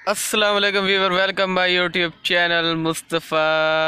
अस्सलाम वालेकुम viewer, welcome by YouTube channel Mustafa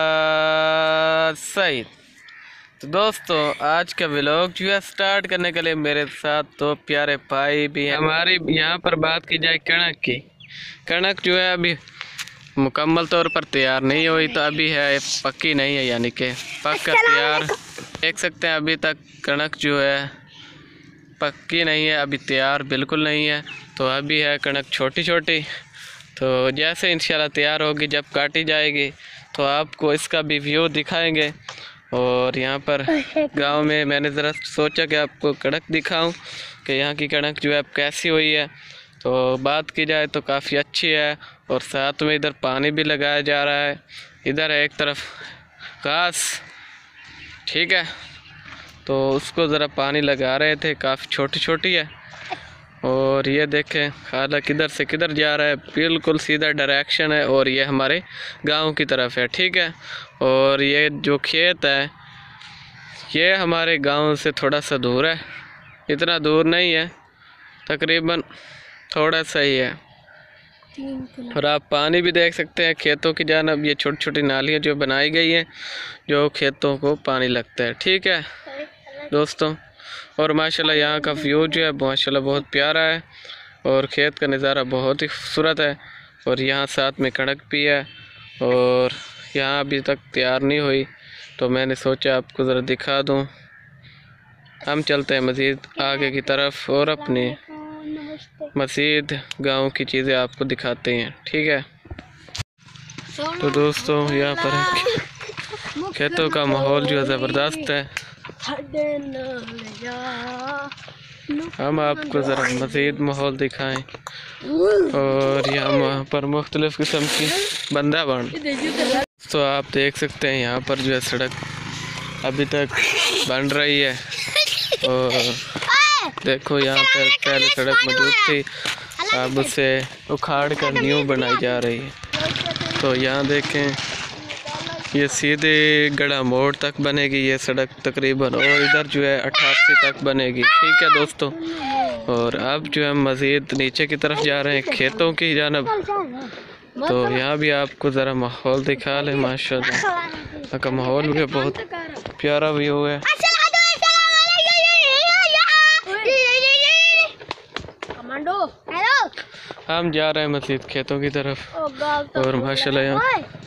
Saeed. तो दोस्तों, आज का व्लॉग जो है स्टार्ट करने के लिए मेरे साथ दो प्यारे भाई भी हैं। हमारी यहाँ पर बात की जाए कणक की। कणक जो है अभी मुकम्मल तौर पर तैयार नहीं हुई, तो अभी है पक्की नहीं है, यानी कि पक कर तैयार। देख सकते हैं अभी तक कणक जो है पक्की नहीं है, अभी तैयार बिल्कुल नहीं है। तो अभी है कणक छोटी छोटी। तो जैसे इंशाल्लाह तैयार होगी, जब काटी जाएगी तो आपको इसका भी व्यू दिखाएंगे। और यहाँ पर गांव में मैंने ज़रा सोचा कि आपको कणक दिखाऊं कि यहाँ की कणक जो है अब कैसी हुई है। तो बात की जाए तो काफ़ी अच्छी है, और साथ में इधर पानी भी लगाया जा रहा है। इधर है एक तरफ घास, ठीक है, तो उसको ज़रा पानी लगा रहे थे, काफ़ी छोटी छोटी है। और ये देखें खाला किधर से किधर जा रहा है, बिल्कुल सीधा डायरेक्शन है, और ये हमारे गांव की तरफ है, ठीक है। और ये जो खेत है ये हमारे गांव से थोड़ा सा दूर है, इतना दूर नहीं है, तकरीबन थोड़ा सा ही है। और आप पानी भी देख सकते हैं खेतों की जानब, ये छोटी छोटी नालियाँ जो बनाई गई हैं जो खेतों को पानी लगता है, ठीक है दोस्तों। और माशाल्लाह यहाँ का व्यू जो है माशाल्लाह बहुत प्यारा है, और खेत का नज़ारा बहुत ही खूबसूरत है। और यहाँ साथ में कणक भी है, और यहाँ अभी तक तैयार नहीं हुई, तो मैंने सोचा आपको ज़रा दिखा दूँ। हम चलते हैं मज़ीद आगे की तरफ, और अपनी मज़ीद गांव की चीज़ें आपको दिखाते हैं, ठीक है। तो दोस्तों, यहाँ पर खेतों का माहौल जो है ज़बरदस्त है। हम आपको ज़रा मज़ीद माहौल दिखाएं। और यहाँ पर मुख्तलिफ़ किस्म की बंदा बन, तो आप देख सकते हैं यहाँ पर जो है सड़क अभी तक बन रही है। और देखो यहाँ पर पहले सड़क मौजूद थी, अब उसे उखाड़ कर न्यू बनाई जा रही है। तो यहाँ देखें ये सीधे गड़ा मोड़ तक बनेगी ये सड़क तकरीबन, और इधर जो है 88 तक बनेगी, ठीक है दोस्तों। और अब जो है मज़ीद नीचे की तरफ जा रहे हैं खेतों की जानब। तो यहाँ भी आपको ज़रा माहौल दिखा लें, माशाल्लाह यहाँ का माहौल भी बहुत प्यारा व्यू है। हम जा रहे हैं मज़ीद खेतों की तरफ, और माशाल्लाह यहाँ